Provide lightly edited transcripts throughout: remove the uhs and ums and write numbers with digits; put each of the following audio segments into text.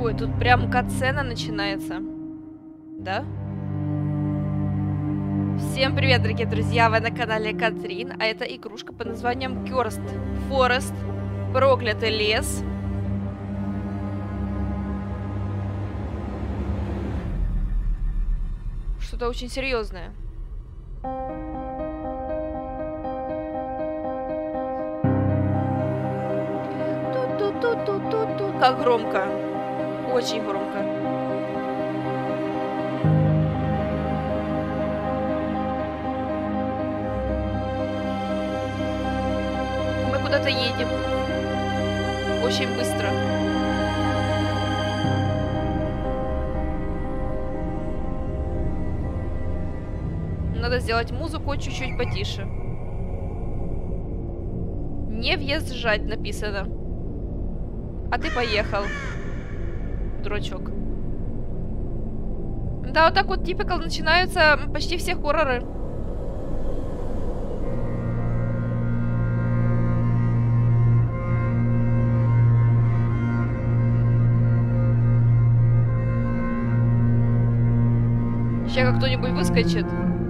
Ой, тут прям катсцена начинается. Да? Всем привет, дорогие друзья! Вы на канале Катрин, а это игрушка под названием Cursed Forest. Проклятый лес. Что-то очень серьезное. Ту-ту-ту-ту-ту-ту. Как громко. Очень громко. Мы куда-то едем. Очень быстро. Надо сделать музыку чуть-чуть потише. Не въезжать написано. А ты поехал. Дурачок. Да, вот так вот типикал начинаются почти все хорроры. Сейчас как кто-нибудь выскочит.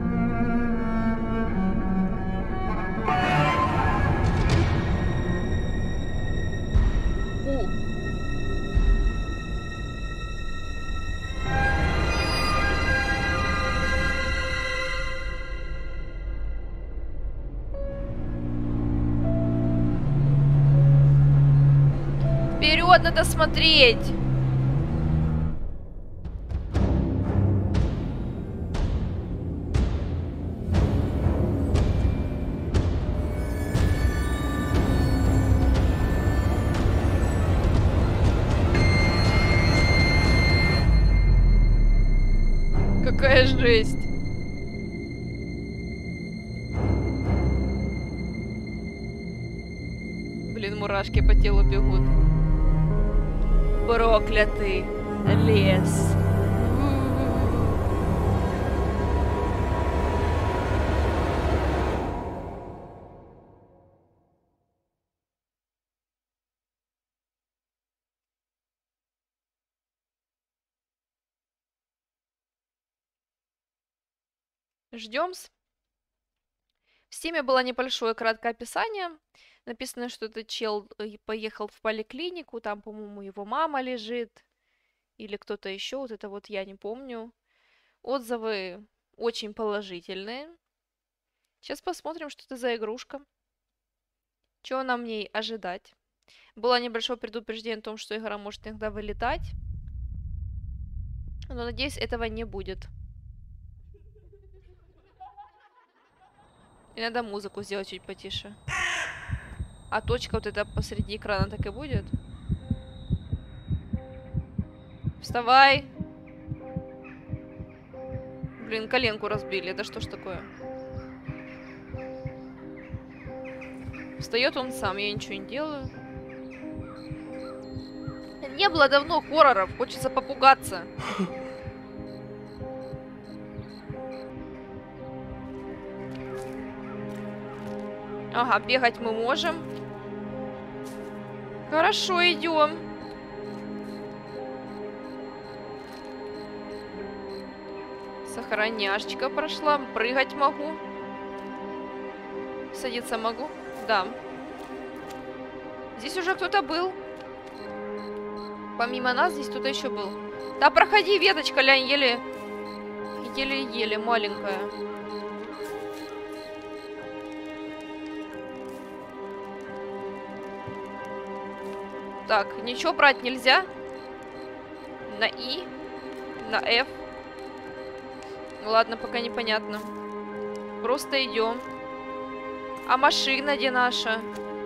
Вперед надо смотреть. Какая жесть. Блин, мурашки по телу бегут. Проклятый лес. Ждем-с. В стиме было небольшое краткое описание. Написано, что этот чел поехал в поликлинику, там, по-моему, его мама лежит. Или кто-то еще, вот это вот я не помню. Отзывы очень положительные. Сейчас посмотрим, что это за игрушка. Чего нам в ней ожидать. Было небольшое предупреждение о том, что игра может иногда вылетать. Но, надеюсь, этого не будет. И надо музыку сделать чуть потише. А точка вот эта посреди экрана так и будет. Вставай. Блин, коленку разбили. Да что ж такое? Встает он сам, я ничего не делаю. Не было давно хорроров, хочется попугаться. Ага, бегать мы можем. Хорошо, идем. Сохраняшечка прошла. Прыгать могу. Садиться могу. Да. Здесь уже кто-то был. Помимо нас здесь кто-то еще был. Да проходи, веточка, лянь, еле-еле маленькая. Так, ничего брать нельзя. На И, на F. Ладно, пока непонятно. Просто идем. А машина где наша?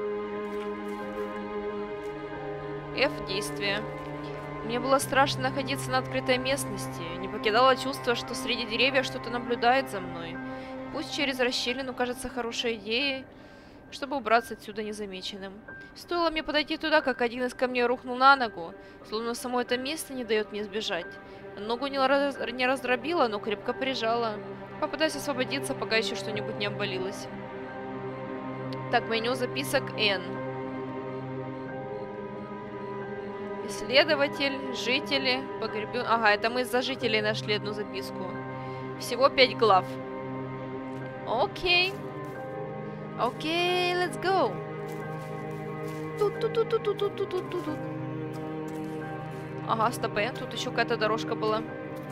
F действие. Мне было страшно находиться на открытой местности. Не покидало чувство, что среди деревьев что-то наблюдает за мной. Пусть через расщелину кажется хорошей идеей, чтобы убраться отсюда незамеченным. Стоило мне подойти туда, как один из камней рухнул на ногу, словно само это место не дает мне сбежать. Ногу не раздробило, но крепко прижало. Попытаюсь освободиться, пока еще что-нибудь не обвалилось. Так, меню записок N. Следователь, жители, погребен... Ага, это мы из-за жителей нашли одну записку. Всего 5 глав. Окей. Окей, let's go. Тут. Ага, стопэ. Тут еще какая-то дорожка была.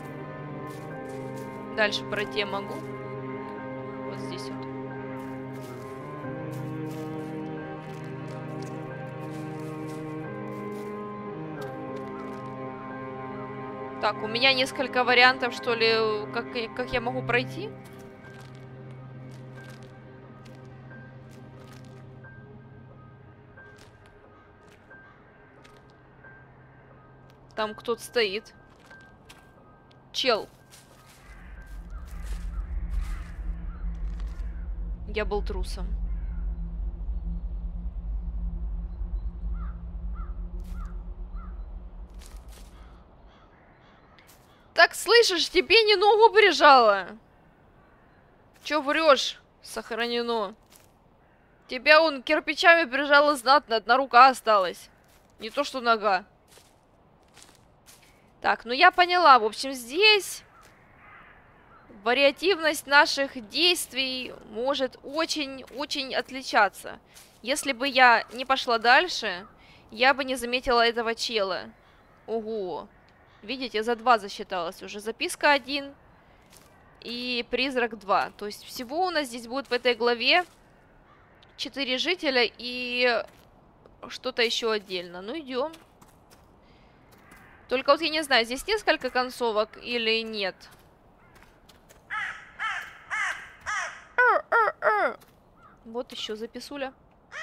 Дальше пройти я могу. Вот здесь вот. Так, у меня несколько вариантов, что ли, как я могу пройти. Там кто-то стоит. Чел. Я был трусом. Так, слышишь, тебе не ногу прижало. Чё врешь? Сохранено. Тебя он кирпичами прижало знатно, одна рука осталась. Не то, что нога. Так, ну я поняла. В общем, здесь вариативность наших действий может очень-очень отличаться. Если бы я не пошла дальше, я бы не заметила этого чела. Ого. Видите, за 2 засчиталась уже. Записка 1 и призрак 2. То есть всего у нас здесь будет в этой главе 4 жителя и что-то еще отдельно. Ну, идем. Только вот я не знаю, здесь несколько концовок или нет. Вот еще записуля.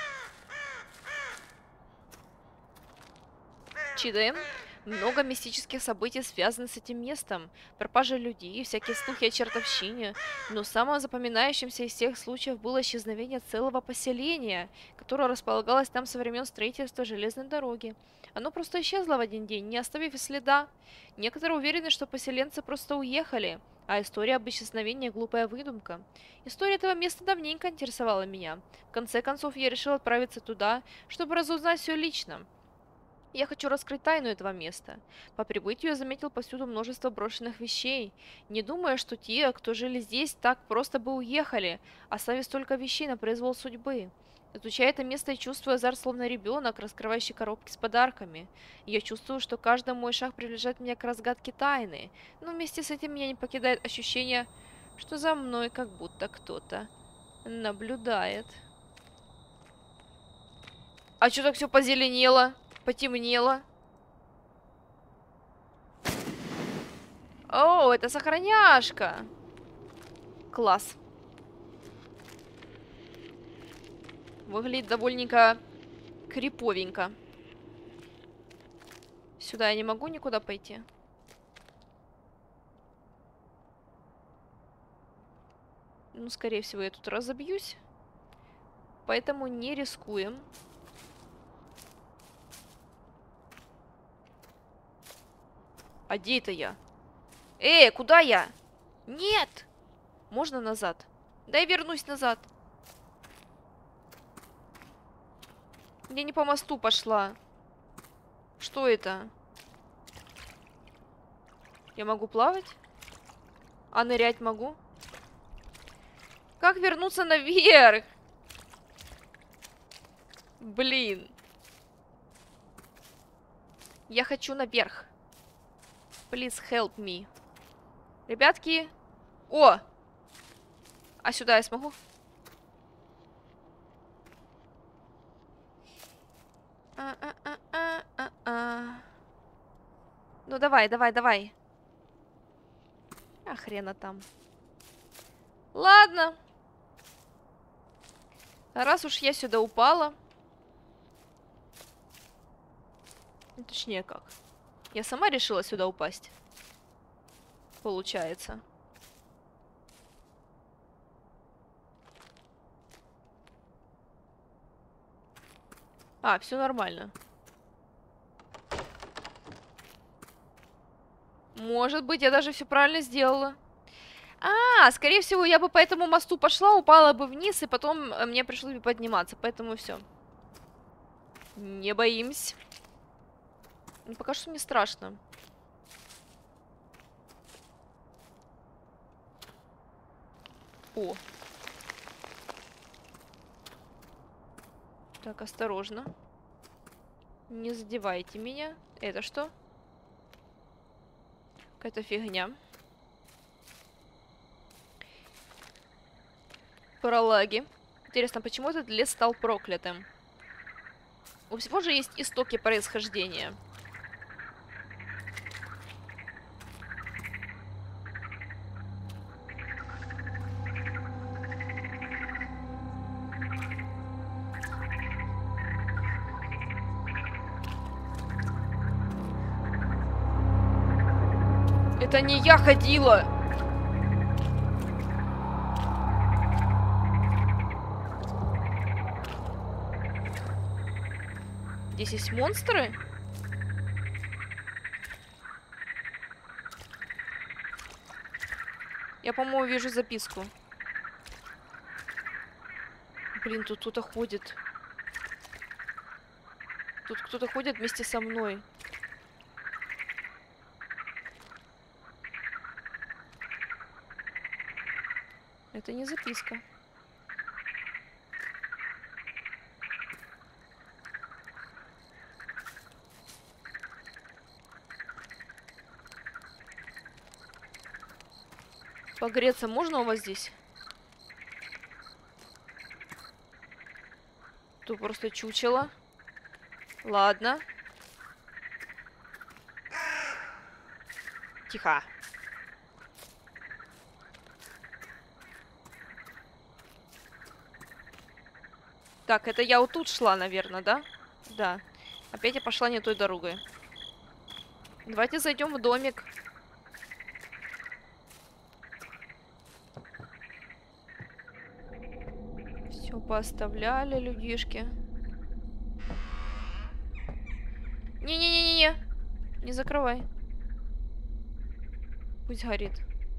Читаем. Много мистических событий связано с этим местом. Пропажа людей, всякие слухи о чертовщине. Но самым запоминающимся из всех случаев было исчезновение целого поселения, которое располагалось там со времен строительства железной дороги. Оно просто исчезло в один день, не оставив и следа. Некоторые уверены, что поселенцы просто уехали, а история об исчезновении – глупая выдумка. История этого места давненько интересовала меня. В конце концов, я решил отправиться туда, чтобы разузнать все лично. Я хочу раскрыть тайну этого места. По прибытию я заметил повсюду множество брошенных вещей. Не думая, что те, кто жили здесь, так просто бы уехали, оставив столько вещей на произвол судьбы. Изучая это место, я чувствую азарт, словно ребенок, раскрывающий коробки с подарками. Я чувствую, что каждый мой шаг приближает меня к разгадке тайны. Но вместе с этим меня не покидает ощущение, что за мной как будто кто-то наблюдает. А что так все позеленело? Потемнело. О, это сохраняшка. Класс. Выглядит довольненько криповенько. Сюда я не могу никуда пойти. Ну, скорее всего, я тут разобьюсь. Поэтому не рискуем. А где это я? Куда я? Нет! Можно назад? Да я вернусь назад. Я не по мосту пошла. Что это? Я могу плавать? А нырять могу? Как вернуться наверх? Блин. Я хочу наверх. Please help me. Ребятки. О! А сюда я смогу? Ну давай, давай, давай. А хрена там. Ладно. Раз уж я сюда упала. Точнее как. Я сама решила сюда упасть. Получается. А, все нормально. Может быть, я даже все правильно сделала. А, скорее всего, я бы по этому мосту пошла, упала бы вниз, и потом мне пришлось бы подниматься. Поэтому все. Не боимся. Ну, пока что не страшно. О. Так, осторожно. Не задевайте меня. Это что? Какая-то фигня. Пролаги. Интересно, почему этот лес стал проклятым? У всего же есть истоки происхождения. Это не я ходила! Здесь есть монстры? Я, по-моему, вижу записку. Блин, тут кто-то ходит. Тут кто-то ходит вместе со мной. Это не записка. Погреться можно у вас здесь? Тут просто чучело. Ладно. Тихо. Так, это я вот тут шла, наверное, да? Да. Опять я пошла не той дорогой. Давайте зайдем в домик. Все пооставляли, людишки. Не-не-не-не-не. Не закрывай. Пусть горит.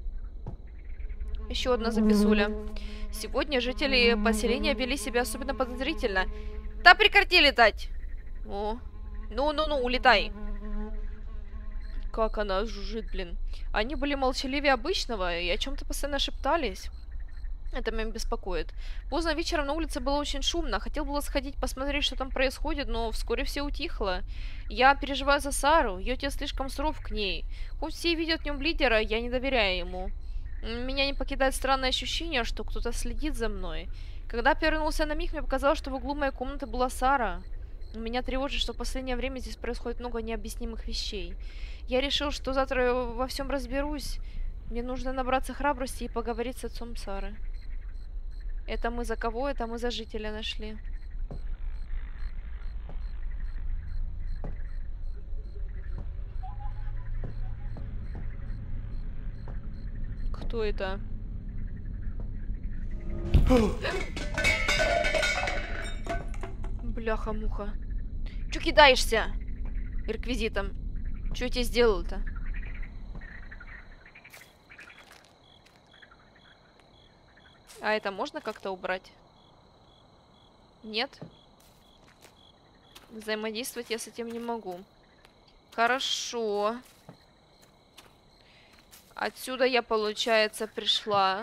Еще одна записуля. Сегодня жители поселения вели себя особенно подозрительно. Да прекрати летать! О. Ну-ну-ну, улетай. Как она жужжит, блин. Они были молчаливее обычного и о чем-то постоянно шептались. Это меня беспокоит. Поздно вечером на улице было очень шумно. Хотел было сходить посмотреть, что там происходит, но вскоре все утихло. Я переживаю за Сару. Ее отец слишком суров к ней. Хоть все видят в нем лидера, я не доверяю ему. Меня не покидает странное ощущение, что кто-то следит за мной. Когда повернулся на миг, мне показалось, что в углу моей комнаты была Сара. Меня тревожит, что в последнее время здесь происходит много необъяснимых вещей. Я решил, что завтра во всем разберусь. Мне нужно набраться храбрости и поговорить с отцом Сары. Это мы за кого? Это мы за жителя нашли. Кто это? Бляха-муха. Чё кидаешься? Реквизитом. Чё я тебе сделал-то? А это можно как-то убрать? Нет? Взаимодействовать я с этим не могу. Хорошо. Отсюда я, получается, пришла.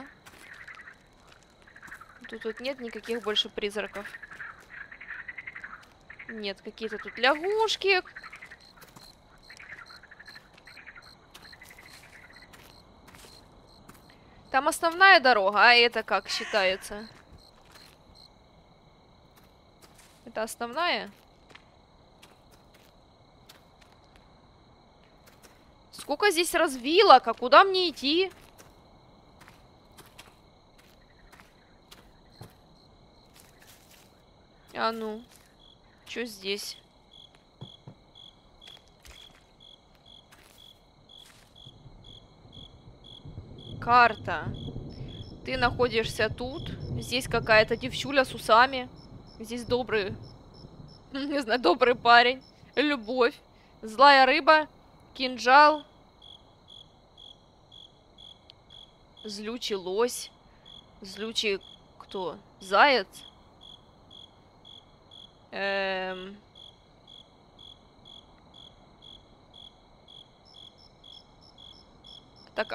Тут нет никаких больше призраков. Нет, какие-то тут лягушки. Там основная дорога, а это как считается? Это основная? Сколько здесь развилок? А куда мне идти? А ну. Что здесь? Карта. Ты находишься тут. Здесь какая-то девчуля с усами. Здесь добрый... Не знаю, добрый парень. Любовь. Злая рыба. Кинжал. Злючий лось. Злючий... Кто? Заяц? Так,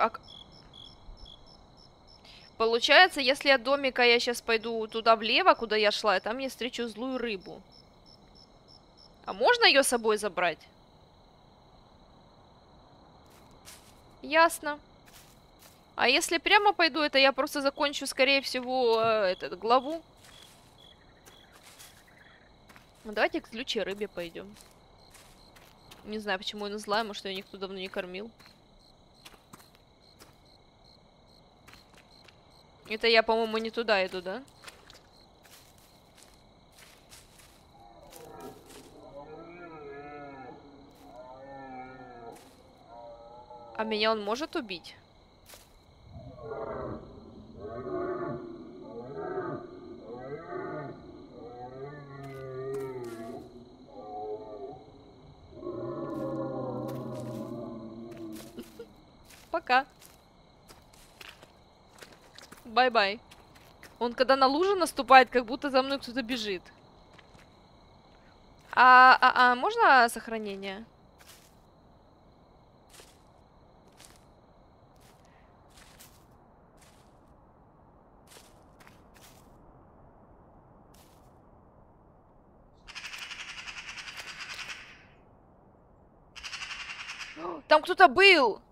получается, если от домика я сейчас пойду туда влево, куда я шла, и там я встречу злую рыбу. А можно ее с собой забрать? Ясно. А если прямо пойду, это я просто закончу, скорее всего, главу. Ну, давайте к злючей рыбе пойдем. Не знаю, почему она злая, может, ее никто давно не кормил. Это я, по-моему, не туда иду, да? А меня он может убить? Пока. Бай-бай. Он когда на лужу наступает, как будто за мной кто-то бежит. Можно сохранение? Там кто-то был!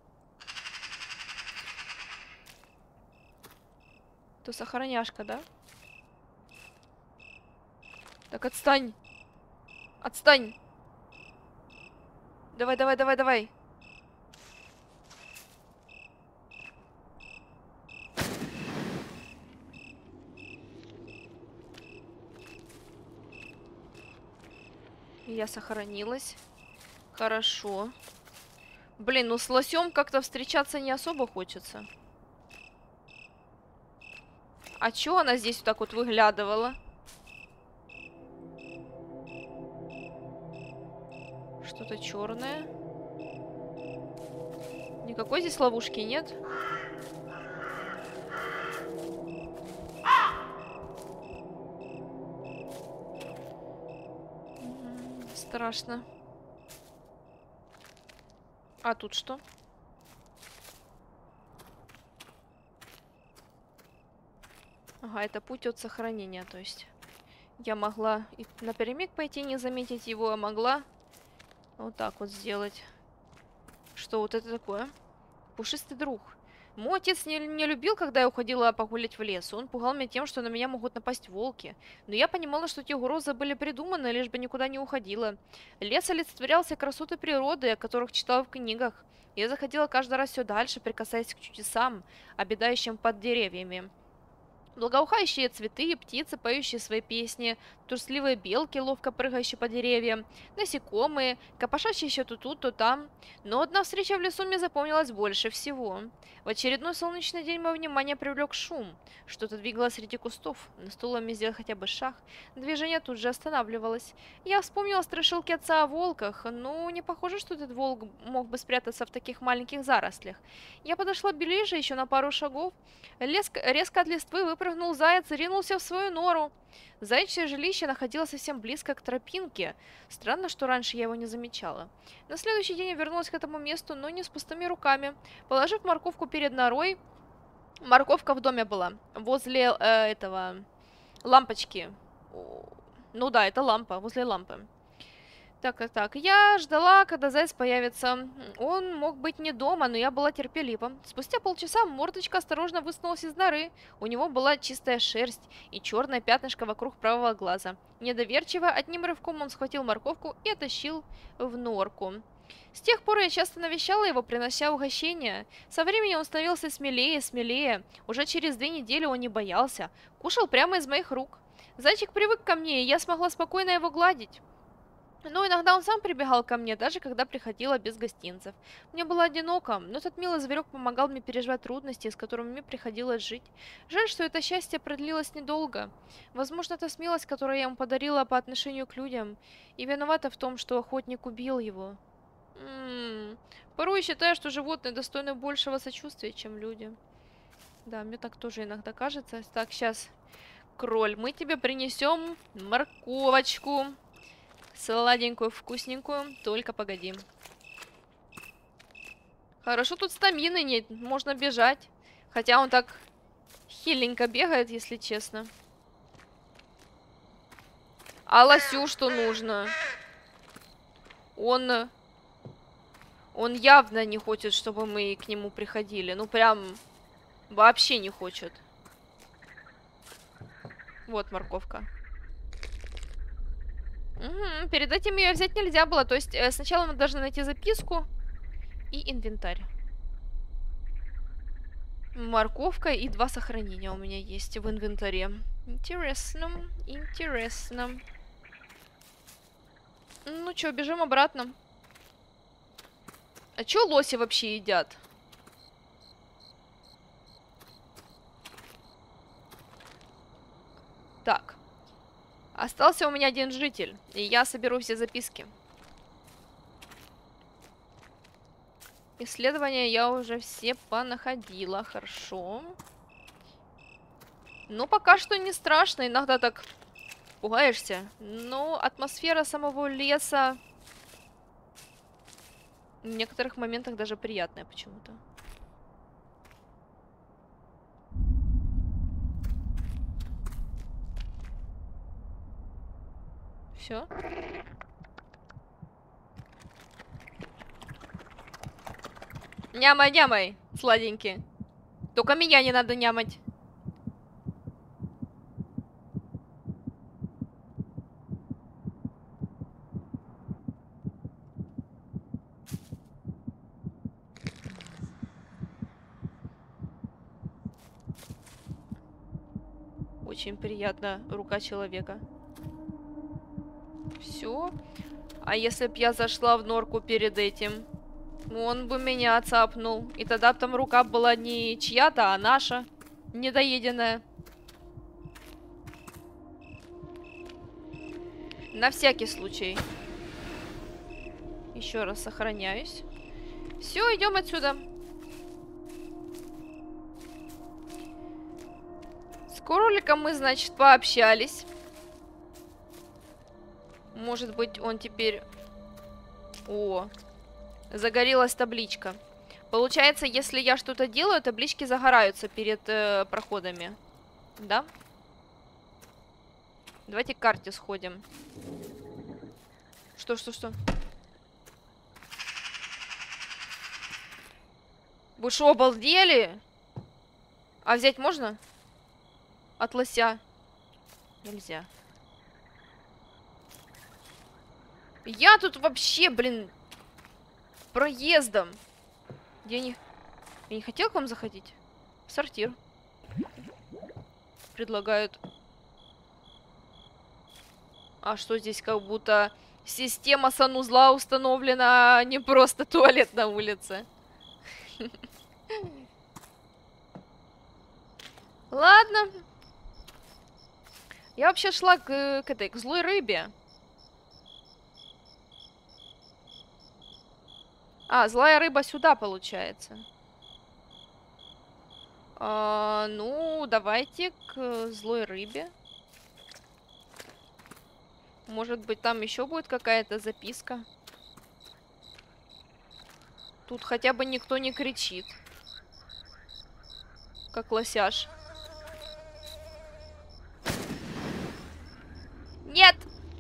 То сохраняшка, да? Так, отстань. Отстань. Давай, давай, давай, давай. Я сохранилась. Хорошо. Блин, ну с лосем как-то встречаться не особо хочется. А чё она здесь вот так вот выглядывала? Что-то черное. Никакой здесь ловушки нет? Страшно. А тут что? Ага, это путь от сохранения, то есть. Я могла и напрямик пойти, не заметить его, а могла вот так вот сделать. Что вот это такое? Пушистый друг. Мой отец не любил, когда я уходила погулять в лес. Он пугал меня тем, что на меня могут напасть волки. Но я понимала, что те угрозы были придуманы, лишь бы никуда не уходила. Лес олицетворял все красоты природы, о которых читала в книгах. Я заходила каждый раз все дальше, прикасаясь к чудесам, обитающим под деревьями. Благоухающие цветы, птицы, поющие свои песни, трусливые белки, ловко прыгающие по деревьям, насекомые, копошащиеся то тут, то там. Но одна встреча в лесу мне запомнилась больше всего. В очередной солнечный день мое внимание привлек шум. Что-то двигалось среди кустов. Но стоило мне сделать хотя бы шаг, движение тут же останавливалось. Я вспомнила страшилки отца о волках. Ну, не похоже, что этот волк мог бы спрятаться в таких маленьких зарослях. Я подошла ближе, еще на пару шагов. Резко от листвы выпрыгнул заяц и ринулся в свою нору. Заячье жилище находилось совсем близко к тропинке. Странно, что раньше я его не замечала. На следующий день я вернулась к этому месту, но не с пустыми руками. Положив морковку перед норой, морковка в доме была, возле этого лампочки. Ну да, это лампа, возле лампы. Так. Я ждала, когда заяц появится. Он мог быть не дома, но я была терпелива. Спустя полчаса мордочка осторожно высунулась из норы. У него была чистая шерсть и черное пятнышко вокруг правого глаза. Недоверчиво, одним рывком он схватил морковку и оттащил в норку. С тех пор я часто навещала его, принося угощения. Со временем он становился смелее и смелее. Уже через 2 недели он не боялся. Кушал прямо из моих рук. Зайчик привык ко мне, и я смогла спокойно его гладить. Но иногда он сам прибегал ко мне, даже когда приходила без гостинцев. Мне было одиноко, но этот милый зверек помогал мне переживать трудности, с которыми мне приходилось жить. Жаль, что это счастье продлилось недолго. Возможно, это смелость, которую я ему подарила по отношению к людям, и виновата в том, что охотник убил его. Порой считаю, что животные достойны большего сочувствия, чем люди. Да, мне так тоже иногда кажется. Так, сейчас, кроль, мы тебе принесем морковочку. Сладенькую, вкусненькую, только погоди. Хорошо, тут стамины нет, можно бежать. Хотя он так хиленько бегает, если честно. А лосю что нужно? Он явно не хочет, чтобы мы к нему приходили. Ну, прям вообще не хочет. Вот морковка. Угу, перед этим ее взять нельзя было. То есть сначала мы должны найти записку и инвентарь. Морковка и 2 сохранения у меня есть в инвентаре. Интересно, интересно. Ну чё, бежим обратно. А чё лоси вообще едят? Так. Остался у меня 1 житель, и я соберу все записки. Исследования я уже все понаходила, хорошо. Ну, пока что не страшно, иногда так пугаешься. Но атмосфера самого леса в некоторых моментах даже приятная почему-то. Все. Нямай, нямай, сладенький. Только меня не надо нямать. Очень приятно, рука человека. Все. А если б я зашла в норку перед этим? Он бы меня цапнул. И тогда б там рука была не чья-то, а наша. Недоеденная. На всякий случай. Еще раз сохраняюсь. Все, идем отсюда. С кроликом мы, значит, пообщались. Может быть, он теперь... О, загорелась табличка. Получается, если я что-то делаю, таблички загораются перед проходами. Да? Давайте к карте сходим. Что? Вы шо, обалдели? А взять можно? От лося. Нельзя. Я тут вообще, блин, проездом. Я не хотел к вам заходить. В сортир. Предлагают. А что здесь, как будто система санузла установлена, а не просто туалет на улице. Ладно. Я вообще шла к злой рыбе. А, злая рыба сюда, получается. Ну, давайте к злой рыбе. Может быть, там еще будет какая-то записка. Тут хотя бы никто не кричит. Как лосяш. Нет!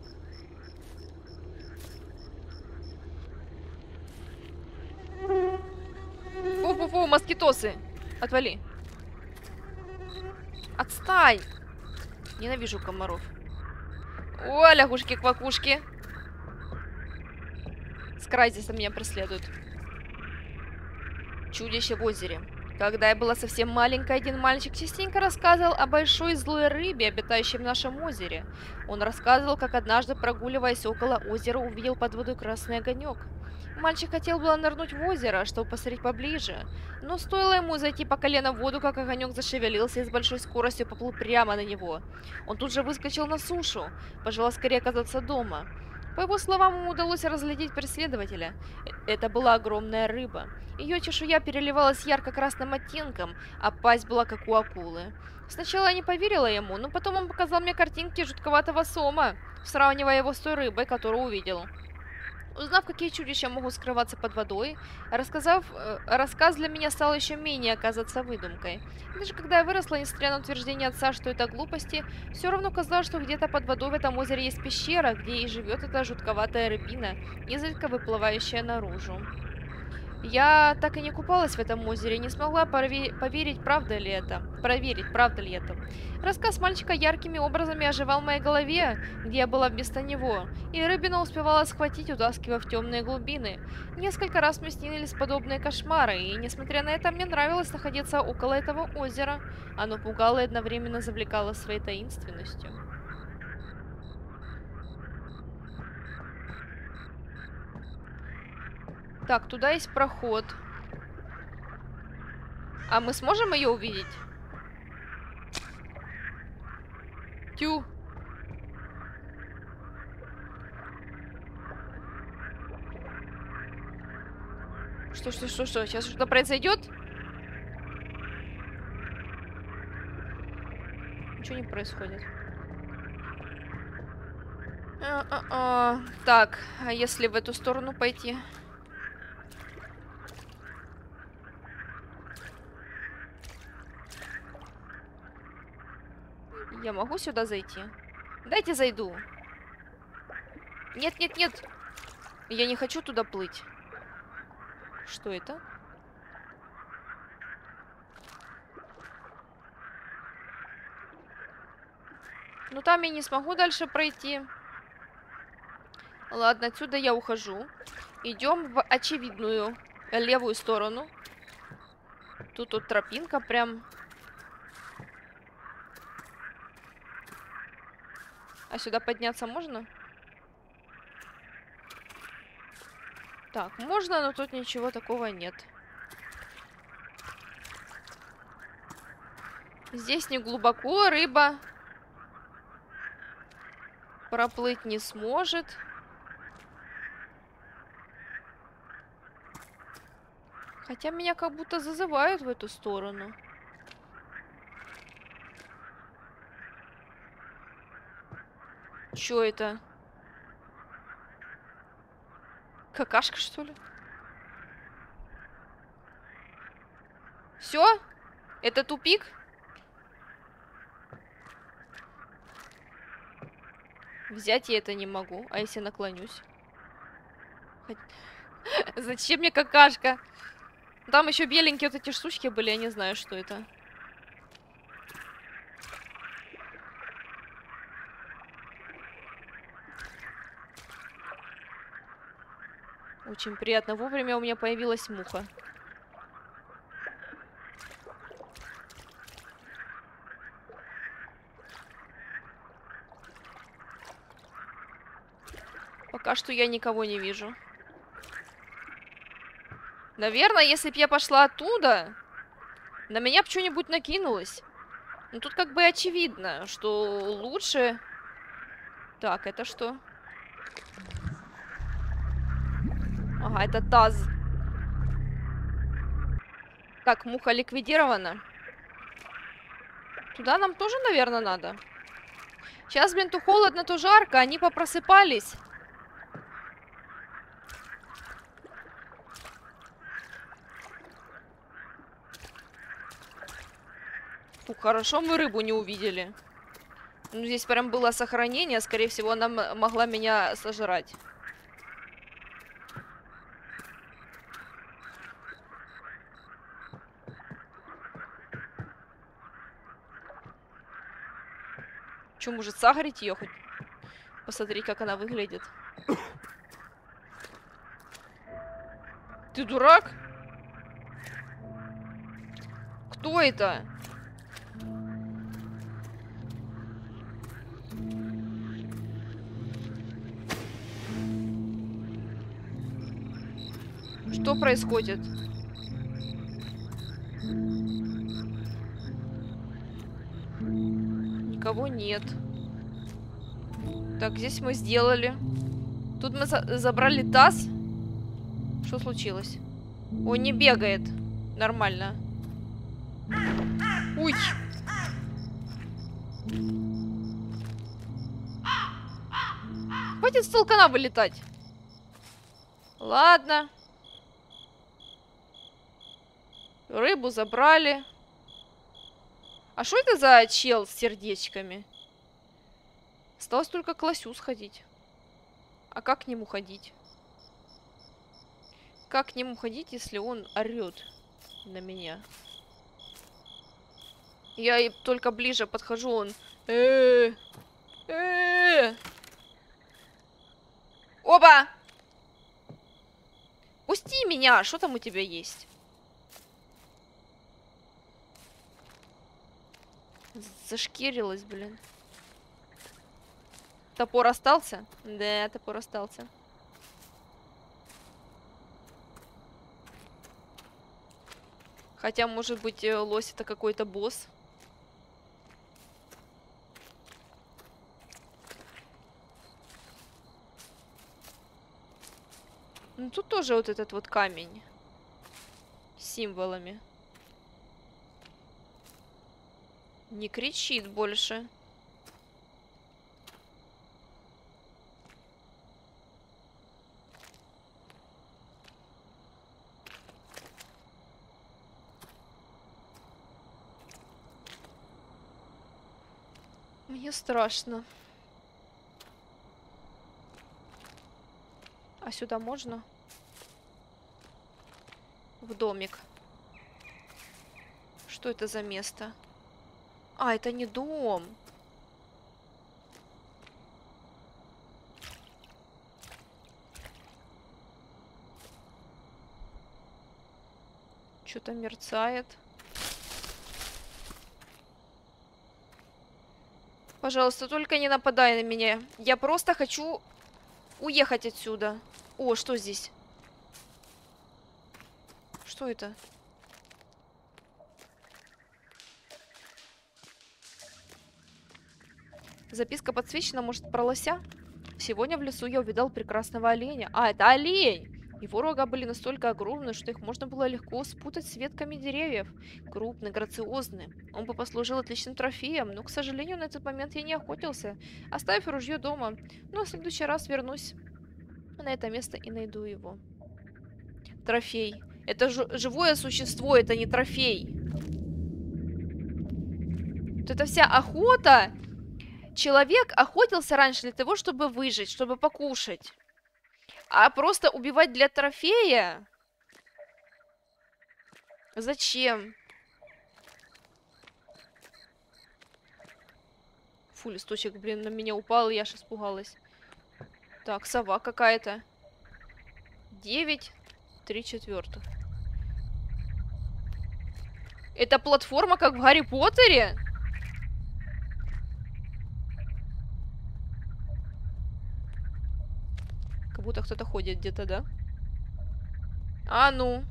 Фу-фу-фу, москитосы. Отвали. Отстань. Ненавижу комаров. О, лягушки-квакушки. Скрайзиса меня преследует. Чудище в озере. Когда я была совсем маленькой, один мальчик частенько рассказывал о большой злой рыбе, обитающей в нашем озере. Он рассказывал, как однажды, прогуливаясь около озера, увидел под водой красный огонек. Мальчик хотел было нырнуть в озеро, чтобы посмотреть поближе, но стоило ему зайти по колено в воду, как огонек зашевелился и с большой скоростью поплыл прямо на него. Он тут же выскочил на сушу, пожелал скорее оказаться дома. По его словам, ему удалось разглядеть преследователя. Это была огромная рыба. Ее чешуя переливалась ярко-красным оттенком, а пасть была как у акулы. Сначала я не поверила ему, но потом он показал мне картинки жутковатого сома, сравнивая его с той рыбой, которую увидел. Узнав, какие чудища могут скрываться под водой, рассказ для меня стал еще менее оказаться выдумкой. И даже когда я выросла, несмотря на утверждение отца, что это глупости, все равно казалось, что где-то под водой в этом озере есть пещера, где и живет эта жутковатая рыбина, изредка выплывающая наружу. Я так и не купалась в этом озере, не смогла поверить, проверить, правда ли это. Рассказ мальчика яркими образами оживал в моей голове, где я была вместо него, и рыбина успевала схватить, утаскивая в темные глубины. Несколько раз мне снились подобные кошмары, и, несмотря на это, мне нравилось находиться около этого озера. Оно пугало и одновременно завлекало своей таинственностью. Так, туда есть проход. А мы сможем ее увидеть? Тю. Что? Сейчас что-то произойдет? Ничего не происходит. Так, а если в эту сторону пойти? Я могу сюда зайти? Дайте зайду. Нет. Я не хочу туда плыть. Что это? Ну там я не смогу дальше пройти. Ладно, отсюда я ухожу. Идем в очевидную левую сторону. Тут вот тропинка прям. А сюда подняться можно? Так, можно, но тут ничего такого нет. Здесь не глубоко, рыба проплыть не сможет. Хотя меня как будто зазывают в эту сторону. Чё это? Какашка, что ли? Все? Это тупик? Взять я это не могу. А если наклонюсь? Зачем мне какашка? Там еще беленькие вот эти штучки были, я не знаю, что это. Очень приятно. Вовремя у меня появилась муха. Пока что я никого не вижу. Наверное, если бы я пошла оттуда, на меня бы что-нибудь накинулось. Ну, тут как бы очевидно, что лучше... Так, это что? Ага, это таз. Так, муха ликвидирована. Туда нам тоже, наверное, надо. Сейчас, блин, то холодно, то жарко. Они попросыпались. Фу, хорошо мы рыбу не увидели. Ну, здесь прям было сохранение. Скорее всего, она могла меня сожрать. Че, может, сахарить ее хоть? Посмотри, как она выглядит. Ты дурак? Кто это? Что происходит? Никого нет. Так, здесь мы сделали. Тут мы забрали таз. Что случилось? Он не бегает. Нормально. Уй. Хватит с толкана вылетать. Ладно. Рыбу забрали. А что это за чел с сердечками? Осталось только к лосю сходить. А как к нему ходить? Как к нему ходить, если он орет на меня? Я и только ближе подхожу, он... Оба! Пусти меня! Что там у тебя есть? Зашкирилась, блин. Топор остался? Да, топор остался. Хотя, может быть, лось это какой-то босс. Ну, тут тоже вот этот вот камень. С символами. Не кричит больше. Мне страшно. А сюда можно? В домик. Что это за место? А, это не дом. Что-то мерцает. Пожалуйста, только не нападай на меня. Я просто хочу уехать отсюда. О, что здесь? Что это? Записка подсвечена, может, про лося? Сегодня в лесу я увидал прекрасного оленя. А, это олень! Его рога были настолько огромны, что их можно было легко спутать с ветками деревьев. Крупный, грациозный. Он бы послужил отличным трофеем, но, к сожалению, на этот момент я не охотился, оставив ружье дома. Но в следующий раз вернусь на это место и найду его. Трофей. Это живое существо, это не трофей. Вот эта вся охота... Человек охотился раньше для того, чтобы выжить, чтобы покушать. А просто убивать для трофея? Зачем? Фу, листочек, блин, на меня упал, и я аж испугалась. Так, сова какая-то. 9, 3/4. Это платформа, как в Гарри Поттере? Как будто кто-то ходит где-то, да? А ну.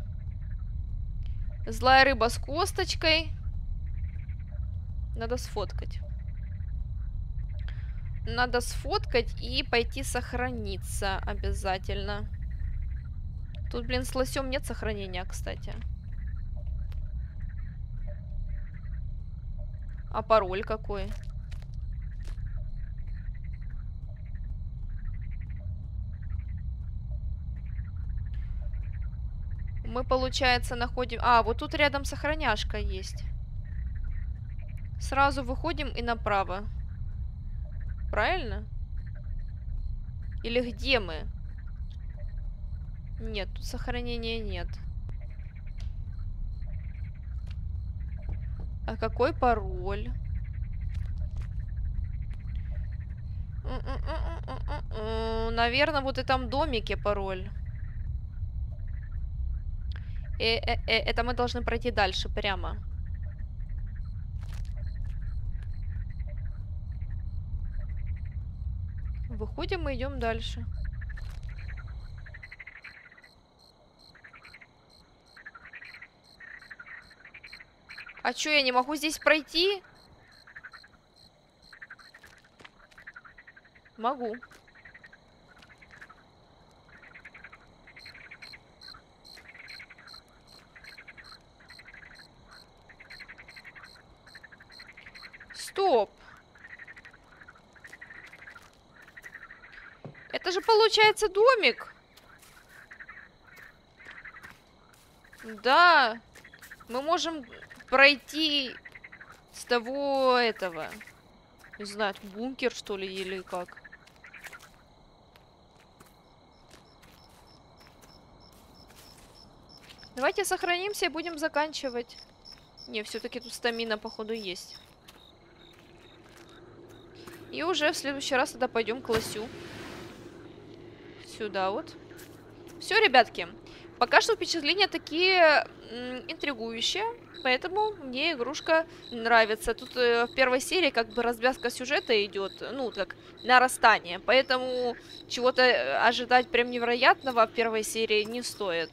Злая рыба с косточкой. Надо сфоткать. Надо сфоткать и пойти сохраниться обязательно. Тут, блин, с лосем нет сохранения, кстати. А пароль какой? Мы, получается, находим... А, вот тут рядом сохраняшка есть. Сразу выходим и направо. Правильно? Или где мы? Нет, тут сохранения нет. А какой пароль? Наверное, вот в этом домике пароль. Это мы должны пройти дальше, прямо. Выходим и идем дальше. А чё, я не могу здесь пройти? Могу. Стоп. Это же получается домик. Да, мы можем пройти с того этого. Не знаю, бункер, что ли, или как. Давайте сохранимся и будем заканчивать. Не, все-таки тут стамина, походу, есть. И уже в следующий раз тогда пойдем к лосю. Сюда вот. Все, ребятки. Пока что впечатления такие интригующие. Поэтому мне игрушка нравится. Тут в первой серии как бы развязка сюжета идет. Ну, как нарастание. Поэтому чего-то ожидать прям невероятного в первой серии не стоит.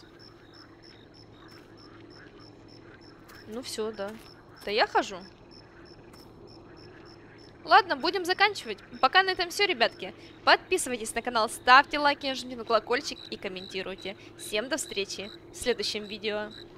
Ну все, да. Да я хожу. Ладно, будем заканчивать. Пока на этом все, ребятки. Подписывайтесь на канал, ставьте лайки, жмите на колокольчик и комментируйте. Всем до встречи в следующем видео.